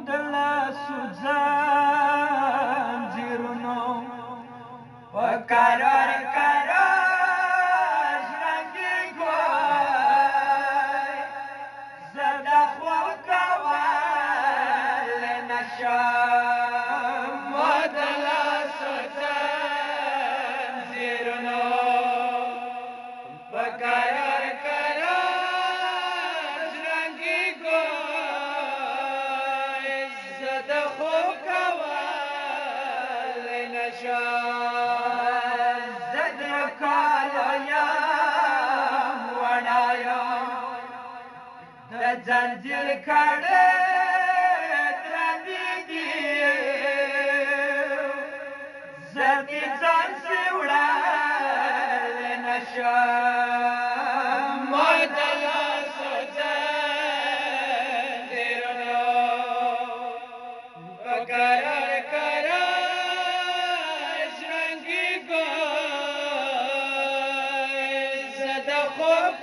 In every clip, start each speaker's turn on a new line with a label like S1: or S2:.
S1: دلاسو زنځیرونو په قرار قرار ژرنګېږوی زه د خوب کولی نشم د لاسو زنځیرونو په قرار قرار ژرنګېږوی زه د خوب کولی نشم زه د کالو یم وړه یم د زنځیر کړۍ درنې دي زه دې ځانسې وړلی نشم د لاسو زنځیرونو په قرار قرار ژرنګېږوی زه د خوب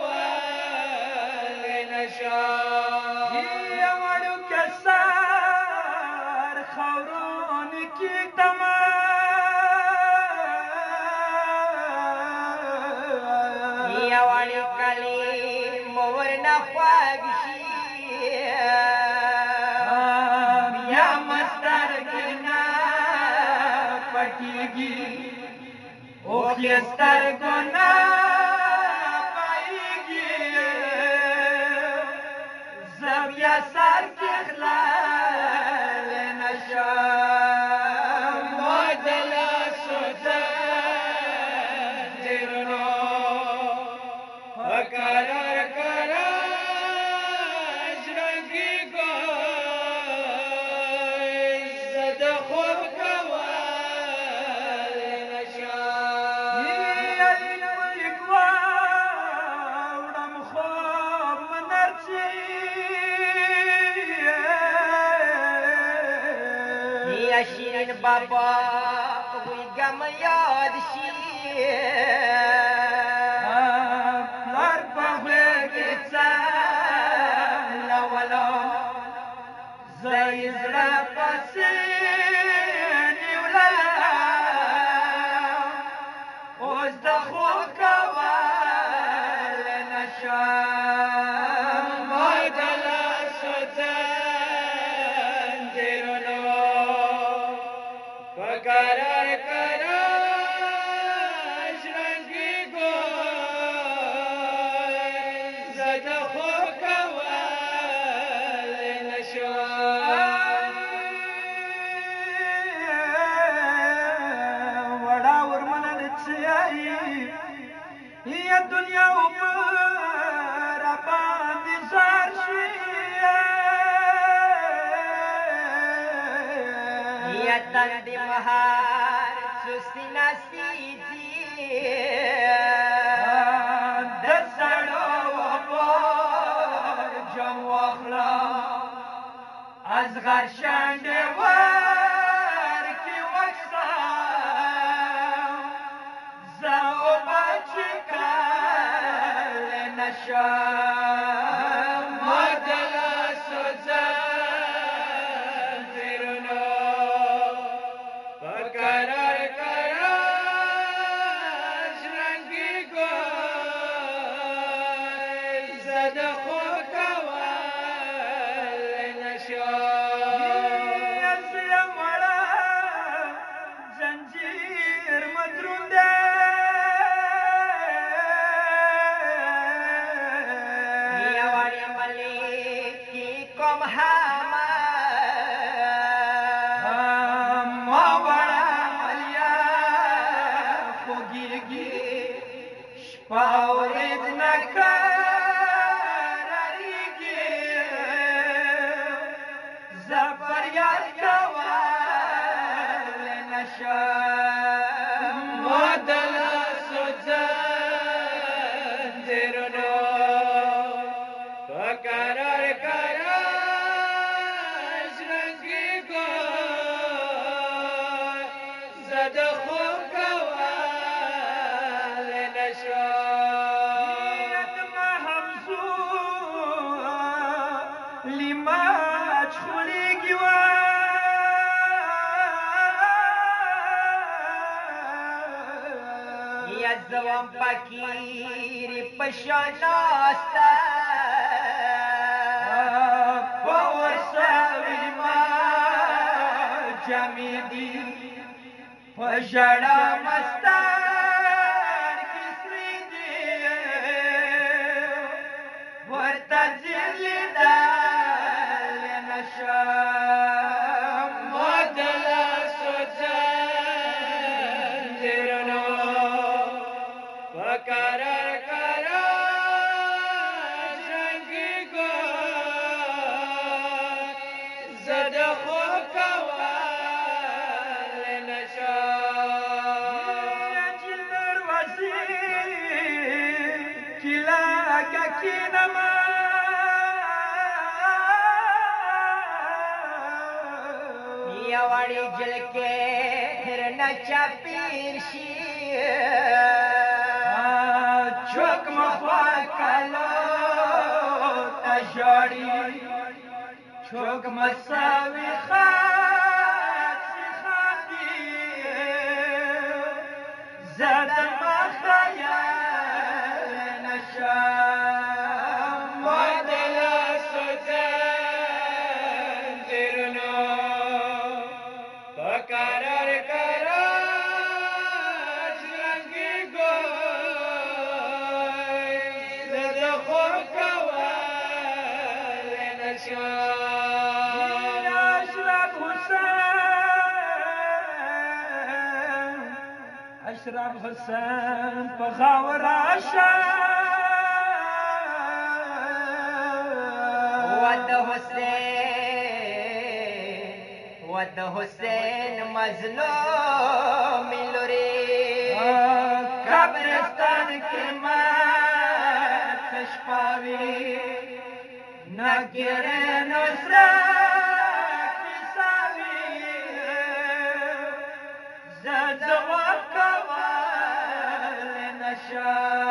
S1: کولی نشم یم وړوکی سر خاورون کښېږدمه یو وړوکلی مو ورنه خوږ شي بیا مې سترګې نه پټېږي اوښ یې سترګو نه پایېږي زه بیا سر کښېښللی نشم د لاسو زنځیرونو په قرار قرار ژرنګېږوی زه د خوب کولی نشم لیک واوړم خوب مه نرڅي یا شیرین بابا ویږم یاد شي پلار په خوله کې څملولم زه یې زړه پسې نیولم اوس د خوب کولی نشم د لاسو زنځیرونو په قرار قرار ژرنګېږوی زه د خوب کولی نشم وړه ورمنه دې څیایي یا دنیا اوبه راباندې زار شوي یا تندې مهار سستي ناستې دي د سړو اوبو جام واخلم ازغر شنډې ورکې وڅښم زه اوبه څښلی نشم د لاسو زنځیرونو په قرار قرار ژرنګېږوی زه د خوب کولی نشم زه یم وړه زنځیر مه دروند دی یو وړې ملیک کې کوم ما وړه ملیا خوږېږي شپه ورځ نه کرارېږي زه فریاد کولی نشم د لاسو زنځیرونو په قرار قرار دوم فقیر پشاناستا پورسوی ما جمیدی پشڑا مستار کسری دی ورطا زلی دال نشام مدلا سوزنجرنو وقرار کرا جنگی گو زد خوب کوال نشام جل دروازی کلا کی نما یواری جل کے پھر نچا پیرشی چوک مفاکلو تشاری چوک مساوی خات سخابی زدن مخیال نشام مدل سوزنجرنو بقرار کرا جنگی گوی زد خوب کوال نشام اشرف حسین پخاور ود حسین مظلوم لوری قبرستان کی مات تشپاوی نگیره نصرت کساوی زد وقوال نشام